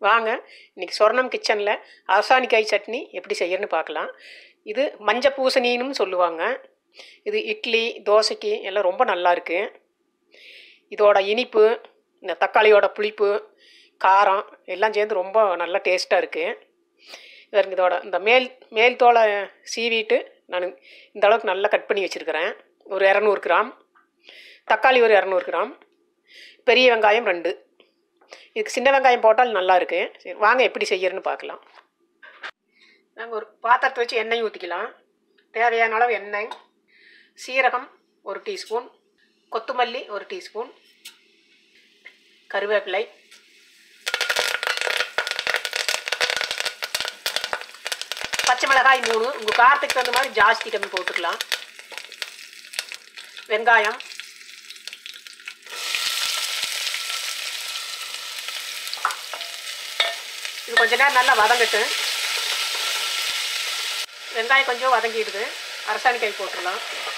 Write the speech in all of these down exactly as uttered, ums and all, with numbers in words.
வாங்க இன்றைக்கி சொர்ணம் கிச்சனில் அரசாணிக்காய் சட்னி எப்படி செய்யணும்னு பார்க்கலாம். இது மஞ்சள் பூசணின்னு சொல்லுவாங்க. இது இட்லி தோசைக்கு எல்லாம் ரொம்ப நல்லாயிருக்கு. இதோட இனிப்பு, இந்த தக்காளியோட புளிப்பு, காரம் எல்லாம் சேர்ந்து ரொம்ப நல்லா டேஸ்ட்டாக இருக்குது. இதற்கு இதோட இந்த மேல் மேல் தோலை சீவிட்டு நான் இந்த அளவுக்கு நல்லா கட் பண்ணி வச்சுருக்கிறேன். ஒரு இரநூறு கிராம் தக்காளி, ஒரு இரநூறு கிராம் பெரிய வெங்காயம் ரெண்டு. இதுக்கு சின்ன வெங்காயம் போட்டால் நல்லா இருக்கு. சரி வாங்க எப்படி செய்யறதுன்னு பார்க்கலாம். நாங்கள் ஒரு பாத்திரத்தை வச்சு எண்ணெய் ஊற்றிக்கலாம். தேவையான அளவு எண்ணெய், சீரகம் ஒரு டீஸ்பூன், கொத்தமல்லி ஒரு டீஸ்பூன், கருவேப்பிலை, பச்சை மிளகாய் மூணு. உங்கள் காரத்துக்கு தகுந்த மாதிரி ஜாஸ்தி கம்மி போட்டுக்கலாம். வெங்காயம், இது கொஞ்ச நேரம் நல்லா வதங்கட்டு. வெங்காயம் கொஞ்சம் வதங்கிடுது. அரசாணிக்காய் போட்டுடலாம்.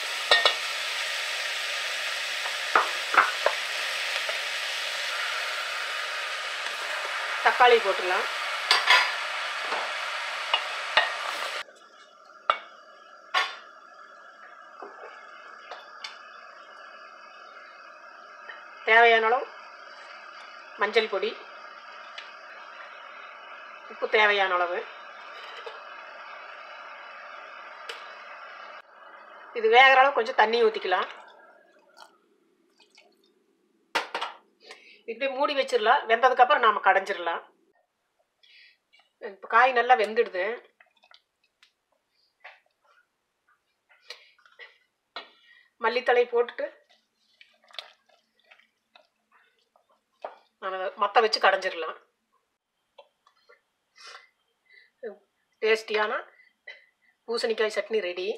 தக்காளி போட்டுடலாம். தேவையான அளவு மஞ்சள் பொடி, உப்பு தேவையான அளவு. இது வேகிற அளவு கொஞ்சம் தண்ணி ஊற்றிக்கலாம். இப்படி மூடி வச்சிடலாம். வெந்ததுக்கப்புறம் நாம் கடைஞ்சிடலாம். இப்போ காய் நல்லா வெந்துடுது. மல்லித்தலை போட்டுட்டு நான் மற்ற வச்சு கடைஞ்சிடலாம். டேஸ்டியான பூசணிக்காய் சட்னி ரெடி.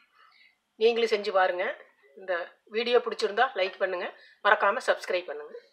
நீங்களும் செஞ்சு பாருங்கள். இந்த வீடியோ பிடிச்சிருந்தா லைக் பண்ணுங்கள், மறக்காமல் சப்ஸ்கிரைப் பண்ணுங்கள்.